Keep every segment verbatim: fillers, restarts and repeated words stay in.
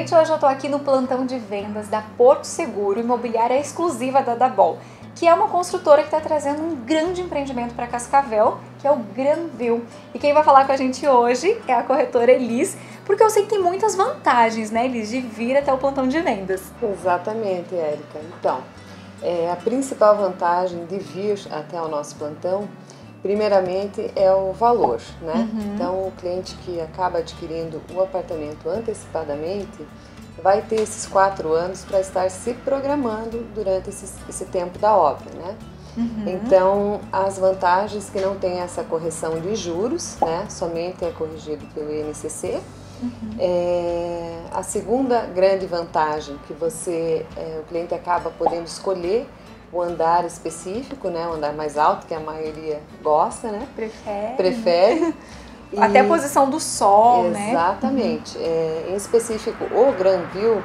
gente, hoje eu tô aqui no plantão de vendas da Porto Seguro, imobiliária exclusiva da Dabol, que é uma construtora que está trazendo um grande empreendimento para Cascavel, que é o Granville. E quem vai falar com a gente hoje é a corretora Elis, porque eu sei que tem muitas vantagens, né, Elis, de vir até o plantão de vendas. Exatamente, Érica. Então, é, a principal vantagem de vir até o nosso plantão, primeiramente, é o valor, né? Uhum. Então, o cliente que acaba adquirindo o apartamento antecipadamente vai ter esses quatro anos para estar se programando durante esse, esse tempo da obra, né? Uhum. Então, as vantagens que não tem essa correção de juros, né? Somente é corrigido pelo I N C C. Uhum. É, a segunda grande vantagem que você, é, o cliente acaba podendo escolher o andar específico, né? O andar mais alto, que a maioria gosta, né? Prefere. Prefere. E até a posição do sol, exatamente, né? Exatamente. Uhum. É, em específico, o Granville,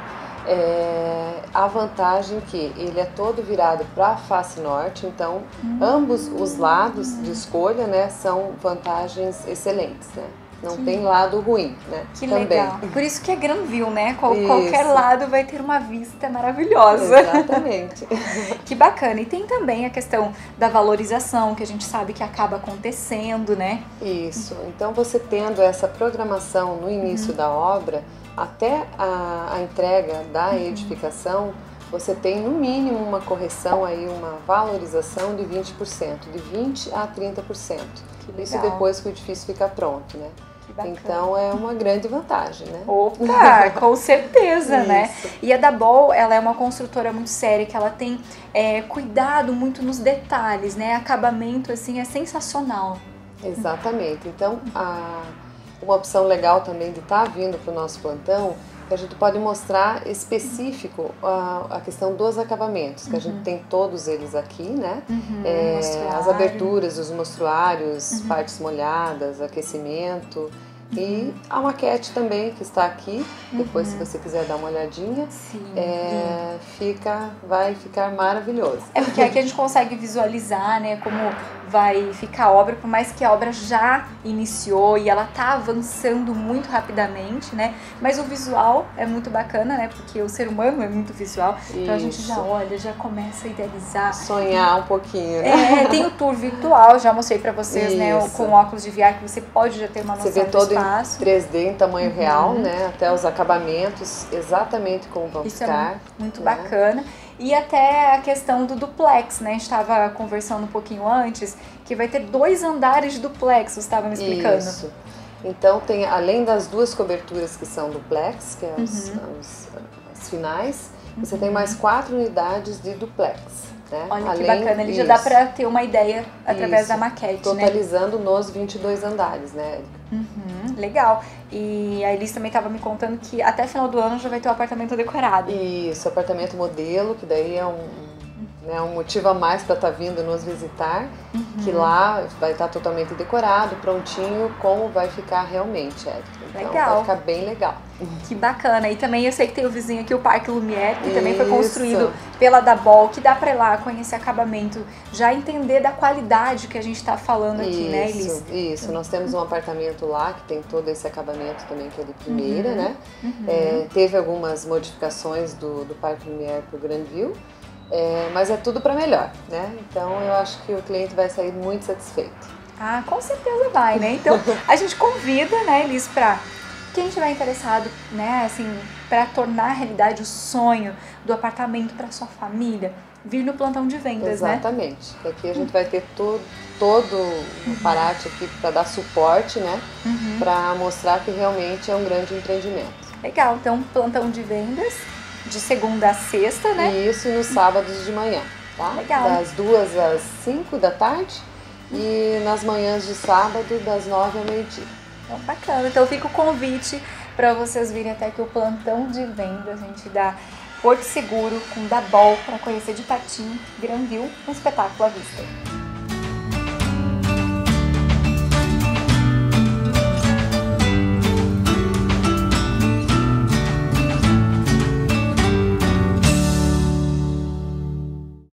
é, a vantagem que ele é todo virado para a face norte, então uhum. ambos os lados de escolha, né, são vantagens excelentes, né? Não que, tem lado ruim, né? Que Também. legal. Por isso que é Granville, né? Qual, qualquer lado vai ter uma vista maravilhosa. Exatamente. Que bacana. E tem também a questão da valorização, que a gente sabe que acaba acontecendo, né? Isso. Então, você tendo essa programação no início uhum. da obra, até a, a entrega da uhum. edificação, você tem no mínimo uma correção aí, uma valorização de vinte por cento, de vinte a trinta por cento. Isso depois que o edifício fica pronto, né? Então é uma grande vantagem, né? Opa, com certeza, né? E a Dabol, ela é uma construtora muito séria, que ela tem é, cuidado muito nos detalhes, né? Acabamento, assim, é sensacional. Exatamente. Então, a, uma opção legal também de estar vindo para o nosso plantão, que a gente pode mostrar específico a, a questão dos acabamentos, que uhum. a gente tem todos eles aqui, né? Uhum, é, as aberturas, os mostruários, uhum. partes molhadas, aquecimento. Uhum. E a maquete também, que está aqui, depois uhum. se você quiser dar uma olhadinha, Sim, é, fica, vai ficar maravilhoso. É porque aqui a gente consegue visualizar, né, como vai ficar a obra, por mais que a obra já iniciou e ela tá avançando muito rapidamente, né, mas o visual é muito bacana, né, porque o ser humano é muito visual, Isso. então a gente já olha, já começa a idealizar. Sonhar um pouquinho, né? É, tem o tour virtual, já mostrei pra vocês, Isso. né, com óculos de V R, que você pode já ter uma noção do espaço. Você vê todo em três D, em tamanho uhum. real, né, até os acabamentos, exatamente como vão Isso ficar. É muito né? bacana. E até a questão do duplex, né? A gente estava conversando um pouquinho antes, que vai ter dois andares de duplex, você estava me explicando. Isso. Então, tem, além das duas coberturas que são duplex, que é os, uhum. os, as finais, uhum. você tem mais quatro unidades de duplex. Né? Olha além, que bacana, ele já dá para ter uma ideia através isso, da maquete, totalizando né? nos vinte e dois andares, né, Érica? Uhum, legal. E a Elis também estava me contando que até final do ano já vai ter o apartamento decorado. Isso, apartamento modelo, que daí é um, né, um motivo a mais para estar tá vindo nos visitar, uhum. que lá vai estar tá totalmente decorado, prontinho, como vai ficar realmente, Érica. Então legal. Vai ficar bem legal. Que bacana. E também eu sei que tem o vizinho aqui, o Parque Lumière, que Isso. também foi construído pela Dabol, que dá para ir lá conhecer acabamento, já entender da qualidade que a gente está falando aqui, Isso, né, Elis? Isso, nós temos um apartamento lá que tem todo esse acabamento também, que é de primeira, uhum. né? Uhum. É, teve algumas modificações do, do Parque Lumière para o Granville, é, mas é tudo para melhor, né? Então eu acho que o cliente vai sair muito satisfeito. Ah, com certeza vai, né? Então a gente convida, né, Elis, para quem estiver interessado, né, assim, para tornar realidade o sonho do apartamento para sua família, vir no plantão de vendas, Exatamente. né? Aqui a gente vai ter todo, todo o um parate aqui para dar suporte, né, uhum. para mostrar que realmente é um grande empreendimento. Legal, então plantão de vendas de segunda a sexta, né? Isso, nos sábados de manhã, tá? Legal. Das duas às cinco da tarde e nas manhãs de sábado, das nove ao meio-dia. Então, bacana. Então fica o convite para vocês virem até aqui o plantão de vendas, a gente dá Porto Seguro com Dabol para conhecer de pertinho Granville, um espetáculo à vista.